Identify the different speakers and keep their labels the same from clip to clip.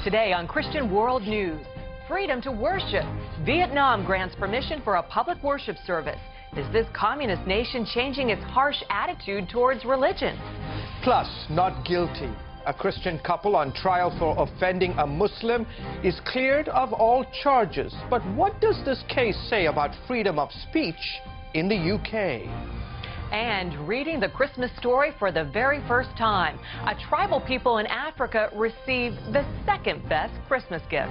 Speaker 1: Today on Christian World News, freedom to worship. Vietnam grants permission for a public worship service. Is this communist nation changing its harsh attitude towards religion?
Speaker 2: Plus, not guilty. A Christian couple on trial for offending a Muslim is cleared of all charges. But what does this case say about freedom of speech in the UK?
Speaker 1: And reading the Christmas story for the very first time, a tribal people in Africa receive the second best Christmas gift.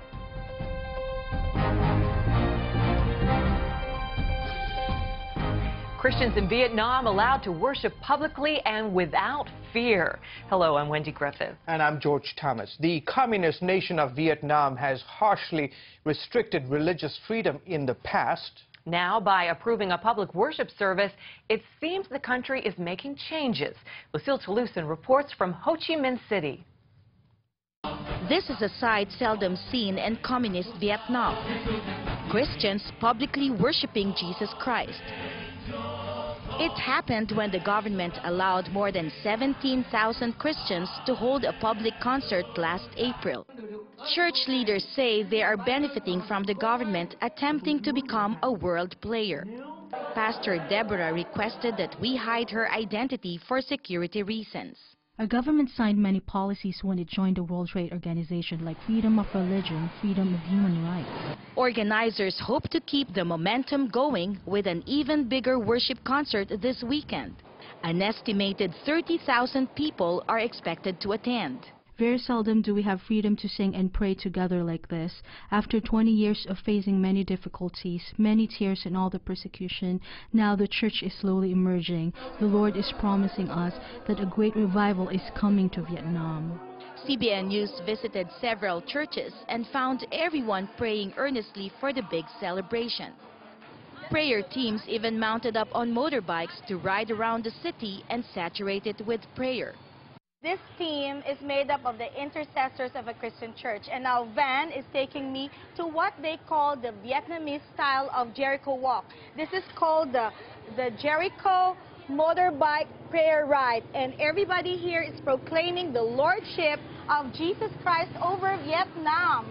Speaker 1: Christians in Vietnam allowed to worship publicly and without fear. Hello, I'm Wendy Griffith.
Speaker 2: And I'm George Thomas. The communist nation of Vietnam has harshly restricted religious freedom in the past.
Speaker 1: Now, by approving a public worship service, it seems the country is making changes. Lucille Toulousan reports from Ho Chi Minh City.
Speaker 3: This is a sight seldom seen in communist Vietnam. Christians publicly worshiping Jesus Christ. It happened when the government allowed more than 17,000 Christians to hold a public concert last April. Church leaders say they are benefiting from the government attempting to become a world player. Pastor Deborah requested that we hide her identity for security reasons.
Speaker 4: Our government signed many policies when it joined the World Trade Organization, like freedom of religion, freedom of human rights.
Speaker 3: Organizers hope to keep the momentum going with an even bigger worship concert this weekend. An estimated 30,000 people are expected to attend.
Speaker 4: Very seldom do we have freedom to sing and pray together like this. After 20 years of facing many difficulties, many tears and all the persecution, now the church is slowly emerging. The Lord is promising us that a great revival is coming to Vietnam.
Speaker 3: CBN News visited several churches and found everyone praying earnestly for the big celebration. Prayer teams even mounted up on motorbikes to ride around the city and saturate it with prayer.
Speaker 5: This team is made up of the intercessors of a Christian church, and now Van is taking me to what they call the Vietnamese style of Jericho walk. This is called the Jericho motorbike prayer ride, and everybody here is proclaiming the lordship of Jesus Christ over Vietnam.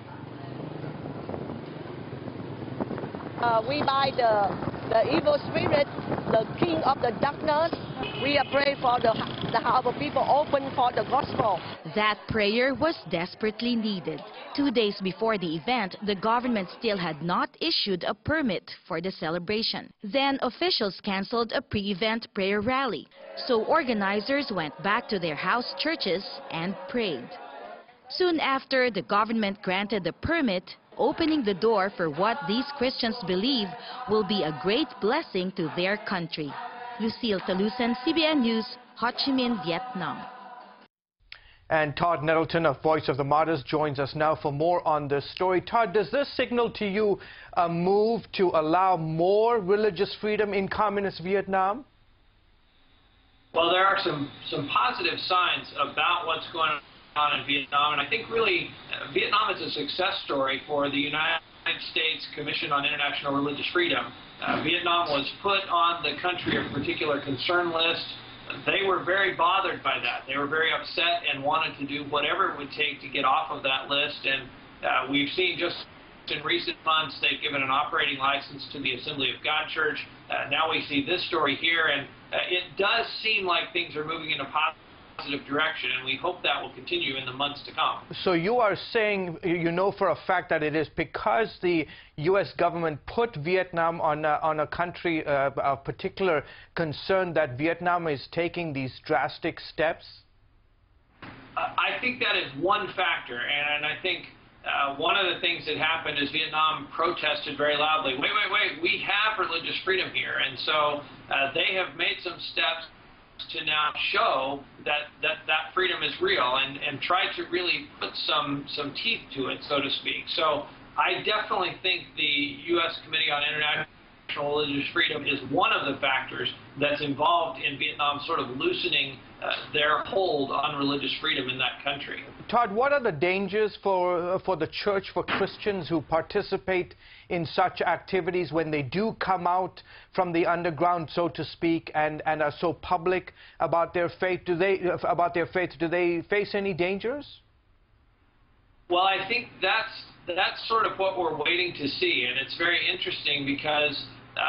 Speaker 6: We bind the evil spirit, the king of the darkness. We are praying for the heart of people open for the gospel.
Speaker 3: That prayer was desperately needed. 2 days before the event, the government still had not issued a permit for the celebration. Then officials canceled a pre-event prayer rally. So organizers went back to their house churches and prayed. Soon after, the government granted the permit, opening the door for what these Christians believe will be a great blessing to their country. Lucille Toulousan, CBN News, Ho Chi Minh, Vietnam.
Speaker 2: And Todd Nettleton of Voice of the Martyrs joins us now for more on this story. Todd, does this signal to you a move to allow more religious freedom in communist Vietnam?
Speaker 7: Well, there are some positive signs about what's going on in Vietnam, and I think really Vietnam is a success story for the United States Commission on International Religious Freedom. Vietnam was put on the country of particular concern list. They were very bothered by that. They were very upset and wanted to do whatever it would take to get off of that list. And we've seen just in recent months they've given an operating license to the Assembly of God Church. Now we see this story here, and it does seem like things are moving in a positive direction, and we hope that will continue in the months to come.
Speaker 2: So you are saying, you know for a fact that it is because the U.S. government put Vietnam on a country of particular concern that Vietnam is taking these drastic steps?
Speaker 7: I think that is one factor, and I think one of the things that happened is Vietnam protested very loudly, wait, we have religious freedom here, and so they have made some steps to now show that freedom is real and try to really put some teeth to it, so to speak. So I definitely think the U.S. Committee on International Religious Freedom is one of the factors that's involved in Vietnam sort of loosening their hold on religious freedom in that country.
Speaker 2: Todd, what are the dangers for the church, for Christians who participate in such activities when they do come out from the underground, so to speak, and are so public about their faith? Do they face any dangers?
Speaker 7: Well, I think that's sort of what we're waiting to see, and it's very interesting because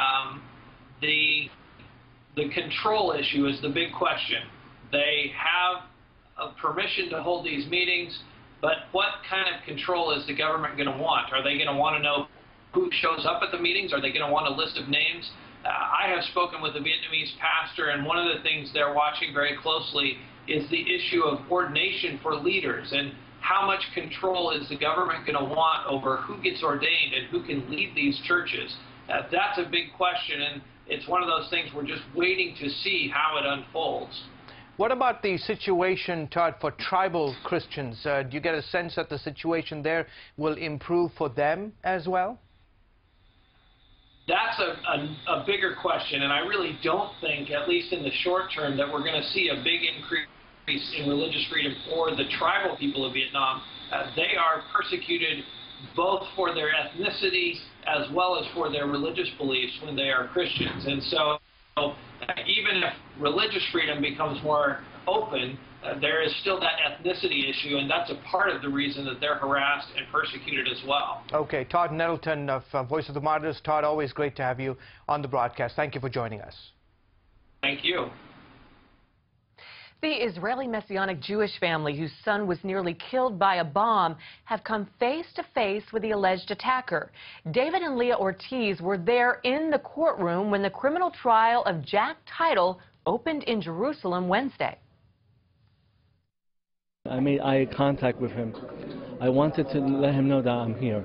Speaker 7: the control issue is the big question. They have a permission to hold these meetings, but what kind of control is the government going to want? Are they going to want to know who shows up at the meetings? Are they going to want a list of names? I have spoken with a Vietnamese pastor, and one of the things they're watching very closely is the issue of ordination for leaders, and how much control is the government going to want over who gets ordained and who can lead these churches? That's a big question, and it's one of those things we're just waiting to see how it unfolds.
Speaker 2: What about the situation, Todd, for tribal Christians? Do you get a sense that the situation there will improve for them as well?
Speaker 7: That's a bigger question, and I really don't think, at least in the short term, that we're going to see a big increase in religious freedom for the tribal people of Vietnam. They are persecuted both for their ethnicity as well as for their religious beliefs when they are Christians. And so even if religious freedom becomes more open, there is still that ethnicity issue, and that's a part of the reason that they're harassed and persecuted as well. Okay,
Speaker 2: Todd Nettleton of Voice of the Martyrs. Todd, always great to have you on the broadcast. Thank you for joining us.
Speaker 7: Thank you.
Speaker 1: The Israeli Messianic Jewish family whose son was nearly killed by a bomb have come face to face with the alleged attacker. David and Leah Ortiz were there in the courtroom when the criminal trial of Jack Title opened in Jerusalem Wednesday.
Speaker 8: I made eye contact with him. I wanted to let him know that I'm here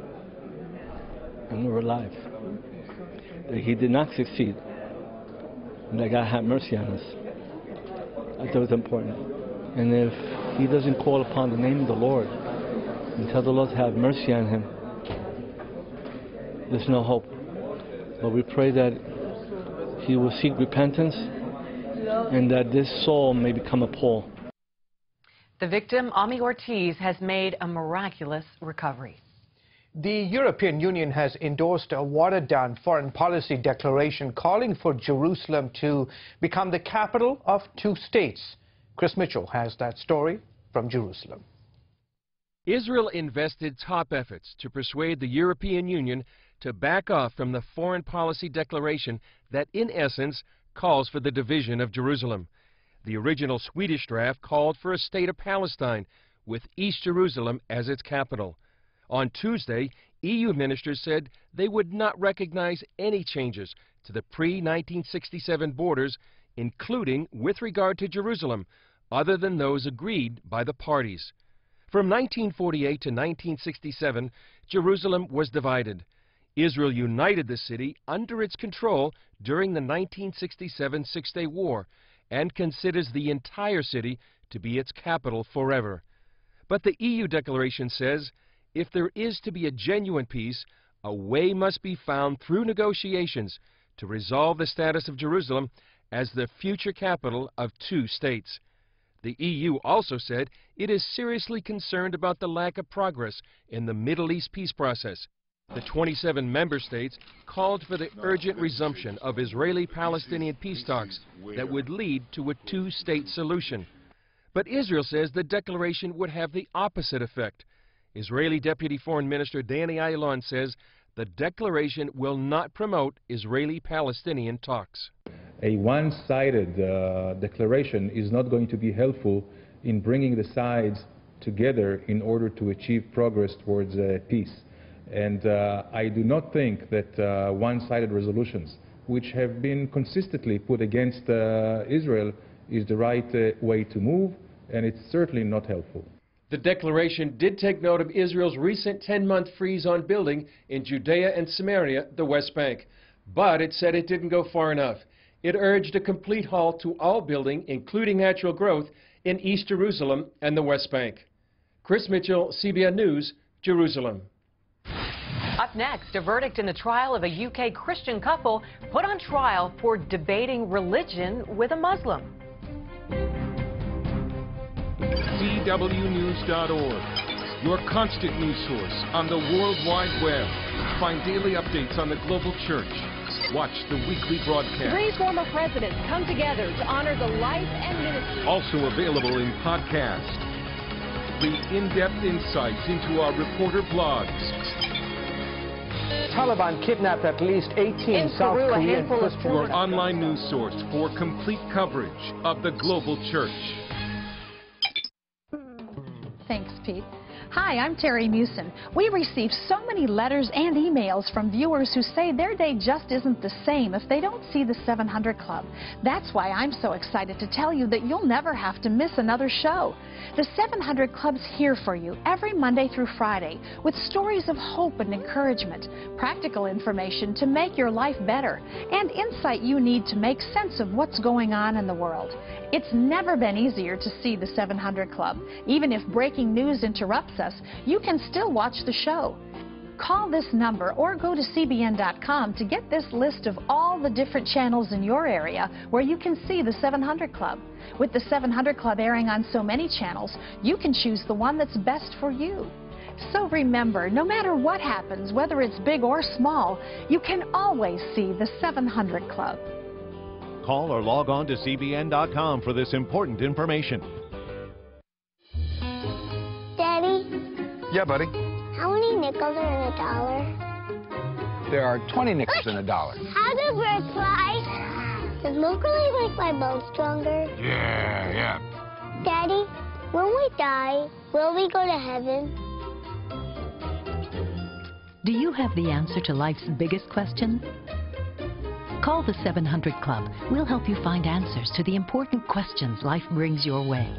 Speaker 8: and we're alive. That he did not succeed and that God had mercy on us. I thought it was important. And if he doesn't call upon the name of the Lord and tell the Lord to have mercy on him, there's no hope. But we pray that he will seek repentance and that this soul may become a Paul.
Speaker 1: The victim, Ami Ortiz, has made a miraculous recovery.
Speaker 2: The European Union has endorsed a watered-down foreign policy declaration calling for Jerusalem to become the capital of two states. Chris Mitchell has that story from Jerusalem.
Speaker 9: Israel invested top efforts to persuade the European Union to back off from the foreign policy declaration that, in essence, calls for the division of Jerusalem. The original Swedish draft called for a state of Palestine, with East Jerusalem as its capital. On Tuesday, EU ministers said they would not recognize any changes to the pre-1967 borders, including with regard to Jerusalem, other than those agreed by the parties. From 1948 to 1967, Jerusalem was divided. Israel united the city under its control during the 1967 Six-Day War and considers the entire city to be its capital forever. But the EU declaration says, if there is to be a genuine peace, a way must be found through negotiations to resolve the status of Jerusalem as the future capital of two states. The EU also said it is seriously concerned about the lack of progress in the Middle East peace process. The 27 member states called for the urgent resumption of Israeli-Palestinian peace talks that would lead to a two-state solution. But Israel says the declaration would have the opposite effect. Israeli Deputy Foreign Minister Danny Ayalon says the declaration will not promote Israeli-Palestinian talks.
Speaker 10: A one-sided declaration is not going to be helpful in bringing the sides together in order to achieve progress towards peace. And I do not think that one-sided resolutions, which have been consistently put against Israel, is the right way to move, and it's certainly not helpful.
Speaker 9: The declaration did take note of Israel's recent 10-month freeze on building in Judea and Samaria, the West Bank. But it said it didn't go far enough. It urged a complete halt to all building, including natural growth, in East Jerusalem and the West Bank. Chris Mitchell, CBN News, Jerusalem.
Speaker 1: Up next, a verdict in the trial of a UK Christian couple put on trial for debating religion with a Muslim.
Speaker 11: CWNews.org, your constant news source on the World Wide Web. Find daily updates on the global church. Watch the weekly broadcast.
Speaker 12: 3 former presidents come together to honor the life and ministry.
Speaker 11: Also available in podcast. read in-depth insights into our reporter blogs.
Speaker 2: Taliban kidnapped at least 18 South Korean Christians.
Speaker 11: Your online news source for complete coverage of the global church.
Speaker 12: Thanks, Pete. Hi, I'm Terry Mewson. We receive so many letters and emails from viewers who say their day just isn't the same if they don't see the 700 Club. That's why I'm so excited to tell you that you'll never have to miss another show. The 700 Club's here for you every Monday through Friday with stories of hope and encouragement, practical information to make your life better, and insight you need to make sense of what's going on in the world. It's never been easier to see the 700 Club. Even if breaking news interrupts us, you can still watch the show. Call this number or go to CBN.com to get this list of all the different channels in your area where you can see the 700 Club. With the 700 Club airing on so many channels, you can choose the one that's best for you. So remember, no matter what happens, whether it's big or small, you can always see the 700 Club.
Speaker 13: Call or log on to CBN.com for this important information.
Speaker 14: Daddy?
Speaker 15: Yeah, buddy?
Speaker 14: How many nickels are in a dollar?
Speaker 15: There are 20 nickels in a dollar.
Speaker 14: How do birds fly? Does milk really make my bones stronger?
Speaker 15: Yeah.
Speaker 14: Daddy, when we die, will we go to heaven?
Speaker 16: Do you have the answer to life's biggest question? Call the 700 Club. We'll help you find answers to the important questions life brings your way.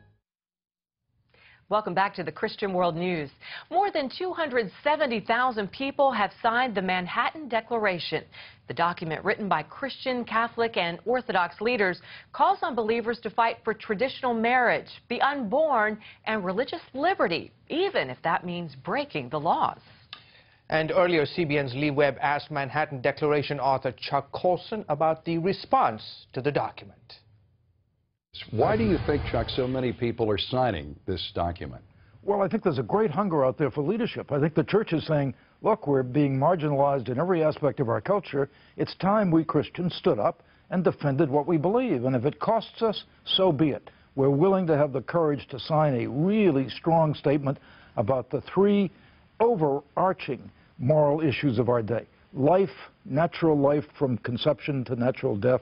Speaker 1: Welcome back to the Christian World News. More than 270,000 people have signed the Manhattan Declaration. The document, written by Christian, Catholic, and Orthodox leaders, calls on believers to fight for traditional marriage, the unborn, and religious liberty, even if that means breaking the laws.
Speaker 2: And earlier, CBN's Lee Webb asked Manhattan Declaration author Chuck Colson about the response to the document.
Speaker 17: Why do you think, Chuck, so many people are signing this document?
Speaker 18: Well, I think there's a great hunger out there for leadership. I think the church is saying, look, we're being marginalized in every aspect of our culture. It's time we Christians stood up and defended what we believe. And if it costs us, so be it. We're willing to have the courage to sign a really strong statement about the three overarching moral issues of our day. Life, natural life from conception to natural death,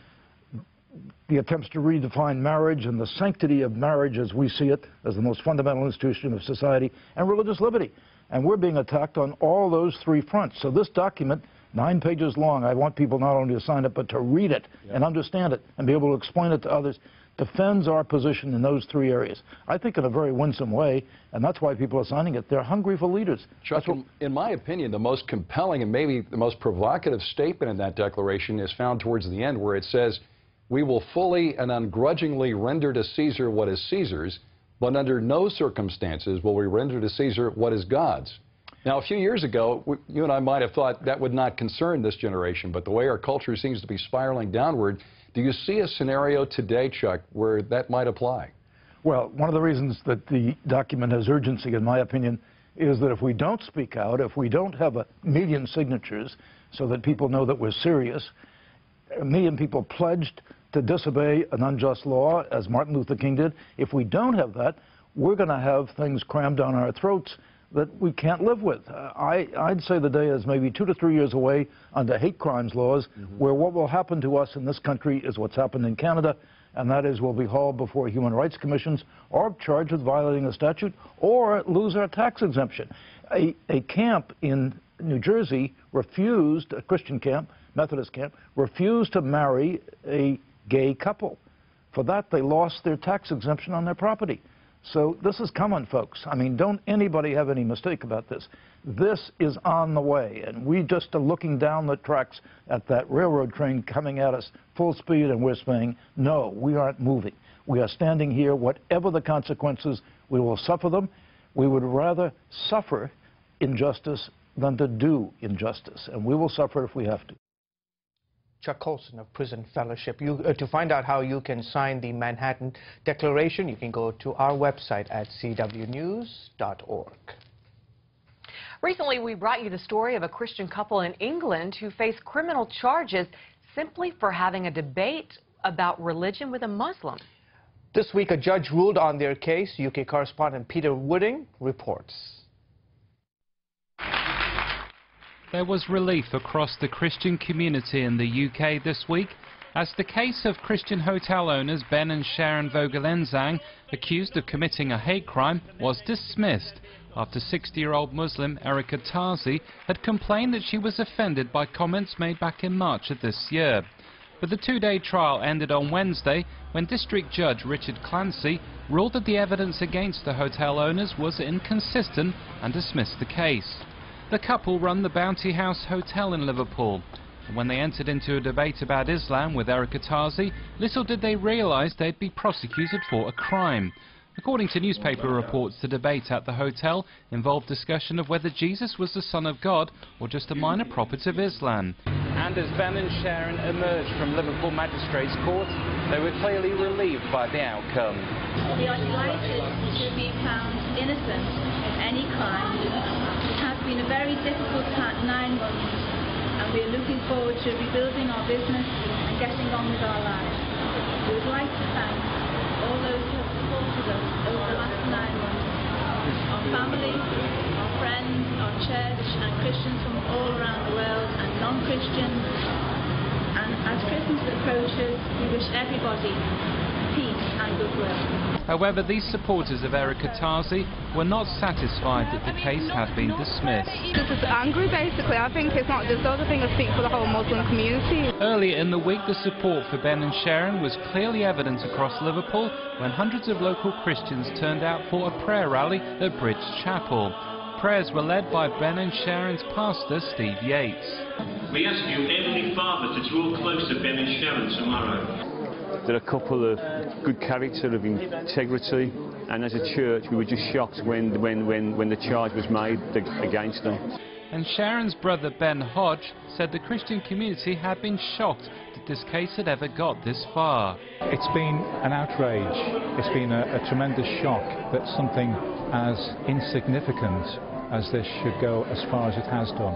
Speaker 18: the attempts to redefine marriage and the sanctity of marriage as we see it, as the most fundamental institution of society, and religious liberty. And we're being attacked on all those three fronts. So this document, 9 pages long, I want people not only to sign it, but to read it and understand it and be able to explain it to others, defends our position in those three areas. I think in a very winsome way, and that's why people are signing it. They're hungry for leaders.
Speaker 17: Chuck, in my opinion, the most compelling and maybe the most provocative statement in that declaration is found towards the end, where it says, "We will fully and ungrudgingly render to Caesar what is Caesar's, but under no circumstances will we render to Caesar what is God's." Now, a few years ago, you and I might have thought that would not concern this generation, but the way our culture seems to be spiraling downward, do you see a scenario today, Chuck, where that might apply?
Speaker 18: Well, one of the reasons that the document has urgency, in my opinion, is that if we don't speak out, if we don't have a million signatures so that people know that we're serious, a million people pledged to disobey an unjust law, as Martin Luther King did, if we don't have that, we're going to have things crammed down our throats that we can't live with. I'd say the day is maybe 2 to 3 years away under hate crimes laws, where what will happen to us in this country is what's happened in Canada, and that is we'll be hauled before human rights commissions or charged with violating a statute or lose our tax exemption. A camp in New Jersey refused, a Christian camp, Methodist camp, refused to marry a gay couple. For that, they lost their tax exemption on their property. So this is coming, folks. I mean, don't anybody have any mistake about this. This is on the way, and we just are looking down the tracks at that railroad train coming at us full speed, and we're saying, no, we aren't moving. We are standing here. Whatever the consequences, we will suffer them. We would rather suffer injustice than to do injustice, and we will suffer if we have to.
Speaker 2: Chuck Colson of Prison Fellowship. To find out how you can sign the Manhattan Declaration, you can go to our website at cwnews.org.
Speaker 1: Recently, we brought you the story of a Christian couple in England who face criminal charges simply for having a debate about religion with a Muslim.
Speaker 2: This week, a judge ruled on their case. UK correspondent Peter Wooding reports.
Speaker 19: There was relief across the Christian community in the UK this week as the case of Christian hotel owners Ben and Sharon Vogelenzang, accused of committing a hate crime, was dismissed after 60-year-old Muslim Erika Tazi had complained that she was offended by comments made back in March of this year. But the two-day trial ended on Wednesday when District Judge Richard Clancy ruled that the evidence against the hotel owners was inconsistent and dismissed the case. The couple run the Bounty House Hotel in Liverpool. And when they entered into a debate about Islam with Erika Tazi, little did they realise they'd be prosecuted for a crime. According to newspaper reports, the debate at the hotel involved discussion of whether Jesus was the Son of God or just a minor prophet of Islam. And as Ben and Sharon emerged from Liverpool Magistrates Court, they were clearly relieved by the outcome.
Speaker 20: We are delighted to be found innocent of any crime. It has been a very difficult 9 months, and we are looking forward to rebuilding our business and getting on with our lives. We would like to thank all those who have supported us over the last 9 months, our family, our friends, our church and Christians from all around the world and non-Christians. And as Christmas approaches, we wish everybody peace and goodwill.
Speaker 19: However, these supporters of Erika Tazi were not satisfied that the case had been dismissed.
Speaker 21: Just angry, basically. I think it's not just us, I think I speak for the whole Muslim community.
Speaker 19: Earlier in the week, the support for Ben and Sharon was clearly evident across Liverpool when hundreds of local Christians turned out for a prayer rally at Bridge Chapel. Prayers were led by Ben and Sharon's pastor, Steve Yates.
Speaker 22: We ask you, Heavenly Father, to draw close to Ben and Sharon tomorrow.
Speaker 23: They're a couple of good character, of integrity, and as a church we were just shocked when the charge was made against them.
Speaker 19: And Sharon's brother Ben Hodge said the Christian community had been shocked that this case had ever got this far.
Speaker 24: It's been an outrage. It's been a tremendous shock that something as insignificant as this should go as far as it has done.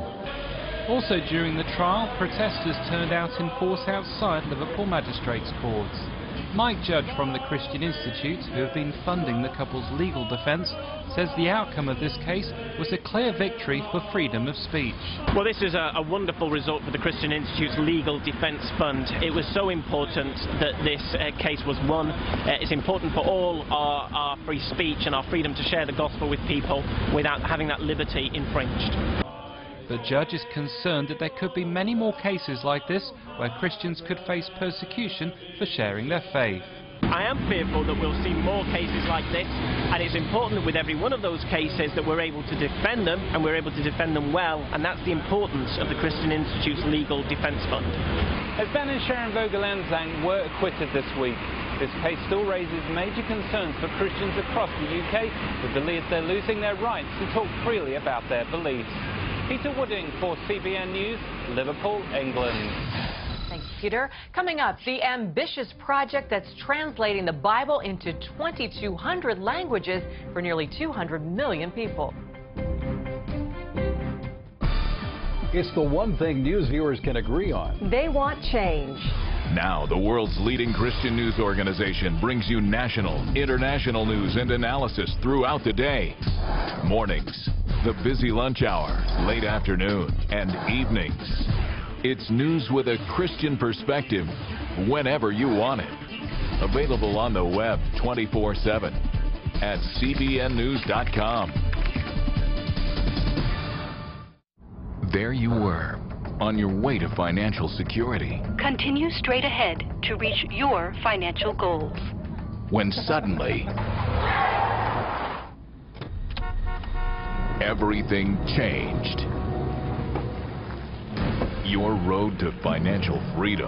Speaker 19: Also during the trial, protesters turned out in force outside Liverpool Magistrates Courts. Mike Judge from the Christian Institute, who have been funding the couple's legal defence, says the outcome of this case was a clear victory for freedom of speech.
Speaker 25: Well, this is a wonderful result for the Christian Institute's Legal Defence Fund. It was so important that this case was won. It's important for all our free speech and our freedom to share the gospel with people without having that liberty infringed.
Speaker 19: The judge is concerned that there could be many more cases like this where Christians could face persecution for sharing their faith.
Speaker 25: I am fearful that we'll see more cases like this, and it's important that with every one of those cases that we're able to defend them, and we're able to defend them well, and that's the importance of the Christian Institute's Legal Defence Fund.
Speaker 19: As Ben and Sharon Vogelenzang were acquitted this week, this case still raises major concerns for Christians across the UK who believe they're losing their rights to talk freely about their beliefs. Peter Wooding for CBN News, Liverpool, England.
Speaker 1: Thanks, Peter. Coming up, the ambitious project that's translating the Bible into 2,200 languages for nearly 200 million people.
Speaker 17: It's the one thing news viewers can agree on.
Speaker 26: They want change.
Speaker 27: Now, the world's leading Christian news organization brings you national, international news and analysis throughout the day. Mornings, the busy lunch hour, late afternoon, and evenings. It's news with a Christian perspective whenever you want it. Available on the web 24/7 at cbnnews.com. There you were, on your way to financial security.
Speaker 16: Continue straight ahead to reach your financial goals.
Speaker 27: When suddenly, everything changed. Your road to financial freedom,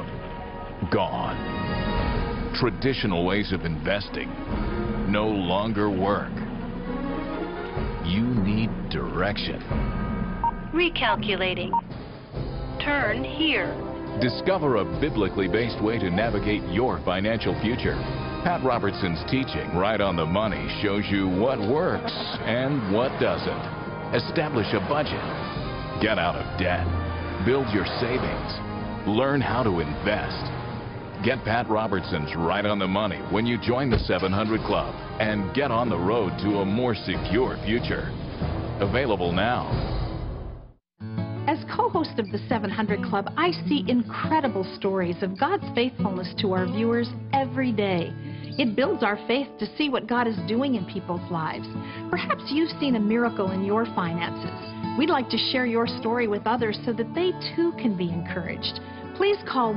Speaker 27: gone. Traditional ways of investing no longer work. You need direction.
Speaker 16: Recalculating. Turn here.
Speaker 27: Discover a biblically based way to navigate your financial future. Pat Robertson's teaching, Right on the Money, shows you what works and what doesn't. Establish a budget. Get out of debt. Build your savings. Learn how to invest. Get Pat Robertson's Right on the Money when you join the 700 Club and get on the road to a more secure future. Available now.
Speaker 12: As co-host of the 700 Club, I see incredible stories of God's faithfulness to our viewers every day. It builds our faith to see what God is doing in people's lives. Perhaps you've seen a miracle in your finances. We'd like to share your story with others so that they too can be encouraged. Please call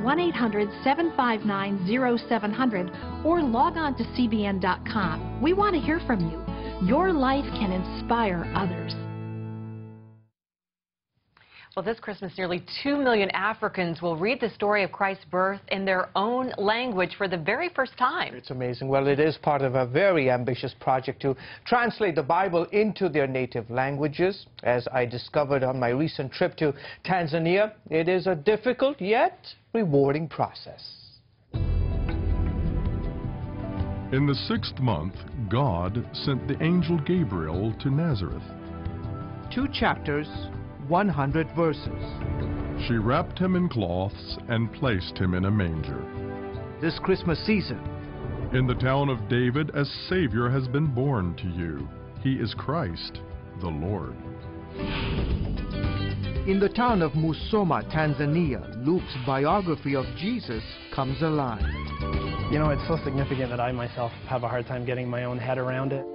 Speaker 12: 1-800-759-0700 or log on to cbn.com. We want to hear from you. Your life can inspire others.
Speaker 1: Well, this Christmas, nearly 2 million Africans will read the story of Christ's birth in their own language for the very first time.
Speaker 2: It's amazing. Well, it is part of a very ambitious project to translate the Bible into their native languages. As I discovered on my recent trip to Tanzania, it is a difficult yet rewarding process.
Speaker 3: In the 6th month, God sent the angel Gabriel to Nazareth.
Speaker 2: 2 chapters, 100 verses.
Speaker 3: She wrapped him in cloths and placed him in a manger.
Speaker 2: This Christmas season,
Speaker 3: in the town of David, a Savior has been born to you. He is Christ, the Lord.
Speaker 2: In the town of Musoma, Tanzania, Luke's biography of Jesus comes alive.
Speaker 4: You know, it's so significant that I myself have a hard time getting my own head around it.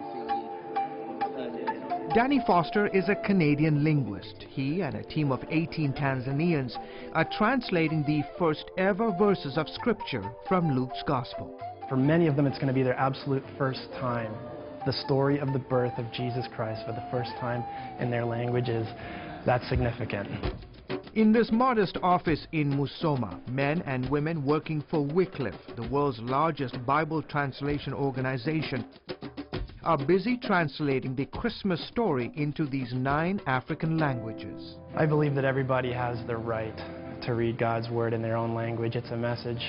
Speaker 2: Danny Foster is a Canadian linguist. He and a team of 18 Tanzanians are translating the first ever verses of Scripture from Luke's Gospel.
Speaker 4: For many of them, it's going to be their absolute first time. The story of the birth of Jesus Christ for the first time in their languages. That's significant.
Speaker 2: In this modest office in Musoma, men and women working for Wycliffe, the world's largest Bible translation organization, are busy translating the Christmas story into these 9 African languages.
Speaker 4: I believe that everybody has the right to read God's Word in their own language. It's a message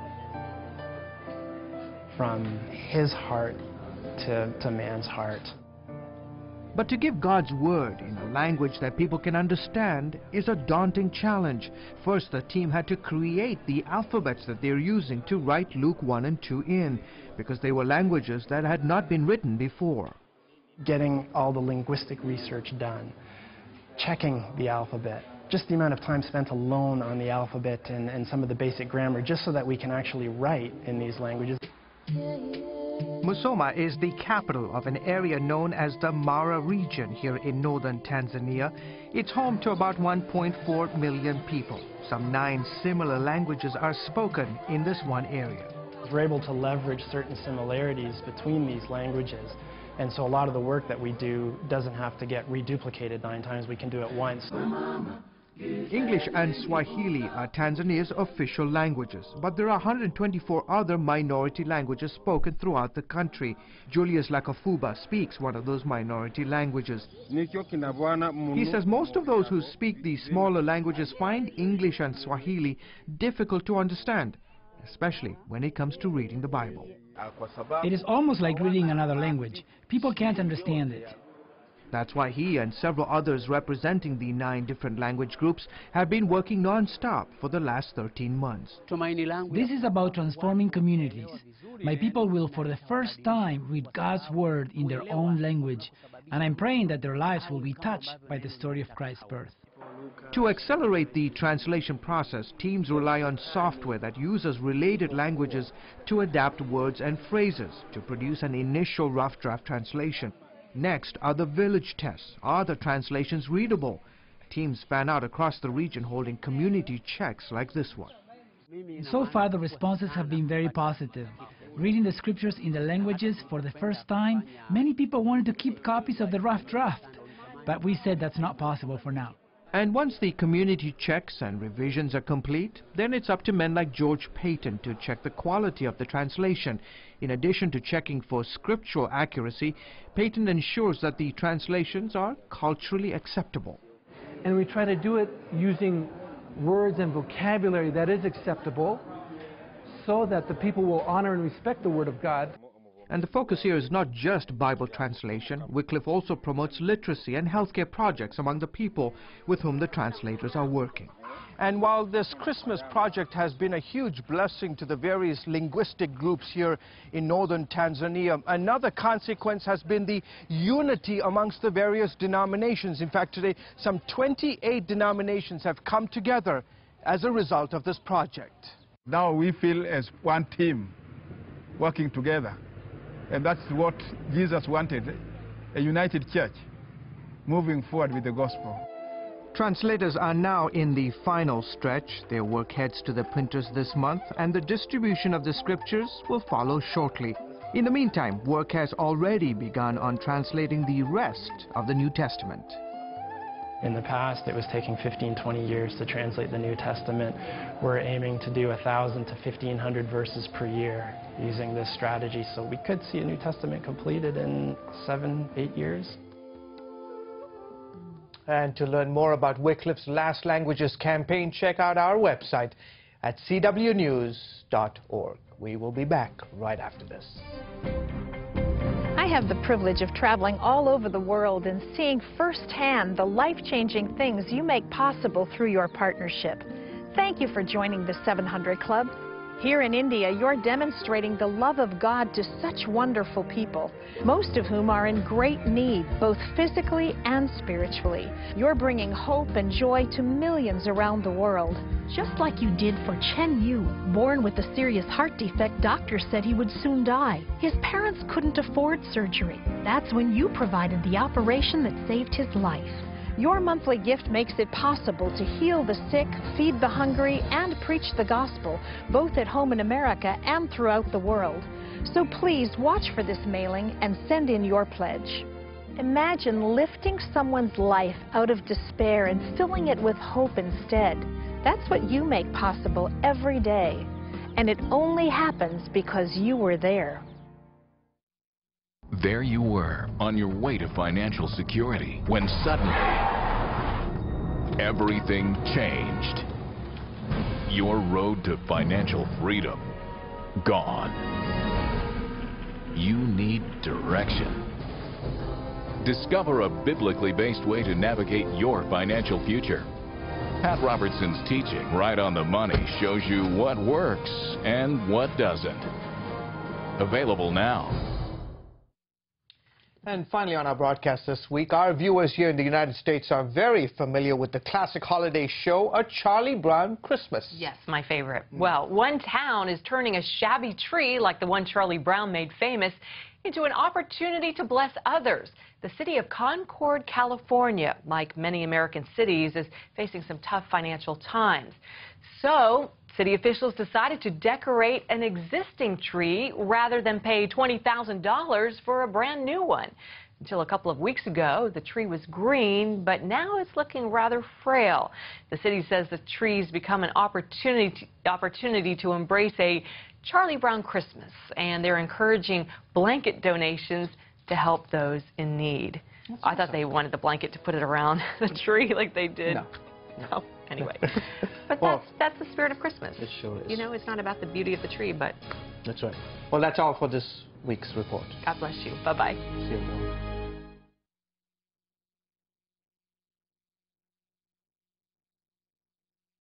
Speaker 4: from His heart to man's heart.
Speaker 2: But to give God's Word in a language that people can understand is a daunting challenge. First, the team had to create the alphabets that they're using to write Luke 1 and 2 in, because they were languages that had not been written before.
Speaker 4: Getting all the linguistic research done, checking the alphabet, just the amount of time spent alone on the alphabet and some of the basic grammar, just so that we can actually write in these languages.
Speaker 2: Musoma is the capital of an area known as the Mara region here in northern Tanzania. It's home to about 1.4 million people. Some 9 similar languages are spoken in this one area.
Speaker 4: We're able to leverage certain similarities between these languages, and so a lot of the work that we do doesn't have to get reduplicated 9 times. We can do it once.
Speaker 2: English and Swahili are Tanzania's official languages, but there are 124 other minority languages spoken throughout the country. Julius Lakafuba speaks one of those minority languages. He says most of those who speak these smaller languages find English and Swahili difficult to understand, especially when it comes to reading the Bible.
Speaker 5: It is almost like reading another language. People can't understand it.
Speaker 2: That's why he and several others representing the 9 different language groups have been working non-stop for the last 13 months.
Speaker 5: This is about transforming communities. My people will for the first time read God's Word in their own language, and I'm praying that their lives will be touched by the story of Christ's birth.
Speaker 2: To accelerate the translation process, teams rely on software that uses related languages to adapt words and phrases to produce an initial rough draft translation. Next are the village tests. Are the translations readable? Teams fan out across the region holding community checks like this one.
Speaker 5: So far the responses have been very positive. Reading the scriptures in the languages for the first time, many people wanted to keep copies of the rough draft, but we said that's not possible for now.
Speaker 2: And once the community checks and revisions are complete, then it's up to men like George Payton to check the quality of the translation. In addition to checking for scriptural accuracy, Payton ensures that the translations are culturally acceptable.
Speaker 6: And we try to do it using words and vocabulary that is acceptable so that the people will honor and respect the Word of God.
Speaker 2: And the focus here is not just Bible translation. Wycliffe also promotes literacy and healthcare projects among the people with whom the translators are working. And while this Christmas project has been a huge blessing to the various linguistic groups here in northern Tanzania, another consequence has been the unity amongst the various denominations. In fact, today, some 28 denominations have come together as a result of this project.
Speaker 7: Now we feel as one team working together. And that's what Jesus wanted, a united church moving forward with the gospel.
Speaker 2: Translators are now in the final stretch. Their work heads to the printers this month, and the distribution of the scriptures will follow shortly. In the meantime, work has already begun on translating the rest of the New Testament.
Speaker 4: In the past, it was taking 15-20 years to translate the New Testament. We're aiming to do 1,000 to 1,500 verses per year using this strategy, so we could see a New Testament completed in 7-8 years.
Speaker 2: And to learn more about Wycliffe's Last Languages campaign, check out our website at cwnews.org. We will be back right after this.
Speaker 12: I have the privilege of traveling all over the world and seeing firsthand the life-changing things you make possible through your partnership. Thank you for joining the 700 Club. Here in India, you're demonstrating the love of God to such wonderful people, most of whom are in great need, both physically and spiritually. You're bringing hope and joy to millions around the world.
Speaker 8: Just like you did for Chen Yu, born with a serious heart defect, doctors said he would soon die. His parents couldn't afford surgery. That's when you provided the operation that saved his life.
Speaker 12: Your monthly gift makes it possible to heal the sick, feed the hungry, and preach the gospel, both at home in America and throughout the world. So please watch for this mailing and send in your pledge. Imagine lifting someone's life out of despair and filling it with hope instead. That's what you make possible every day. And it only happens because you were there.
Speaker 27: There you were, on your way to financial security, when suddenly, everything changed. Your road to financial freedom, gone. You need direction. Discover a biblically based way to navigate your financial future. Pat Robertson's teaching, Right on the Money, shows you what works and what doesn't. Available now.
Speaker 2: And finally on our broadcast this week, our viewers here in the United States are very familiar with the classic holiday show, A Charlie Brown Christmas.
Speaker 1: Yes, my favorite. Well, one town is turning a shabby tree, like the one Charlie Brown made famous, into an opportunity to bless others. The city of Concord, California, like many American cities, is facing some tough financial times. So, city officials decided to decorate an existing tree rather than pay $20,000 for a brand new one. Until a couple of weeks ago, the tree was green, but now it's looking rather frail. The city says the tree's become an opportunity to embrace a Charlie Brown Christmas, and they're encouraging blanket donations to help those in need. I thought they wanted the blanket to put it around the tree like they did. No. Anyway. But that's the spirit of Christmas.
Speaker 2: It sure is.
Speaker 1: You know, it's not about the beauty of the tree, but...
Speaker 2: That's right. Well, that's all for this week's report.
Speaker 1: God bless you. Bye-bye.
Speaker 2: See you.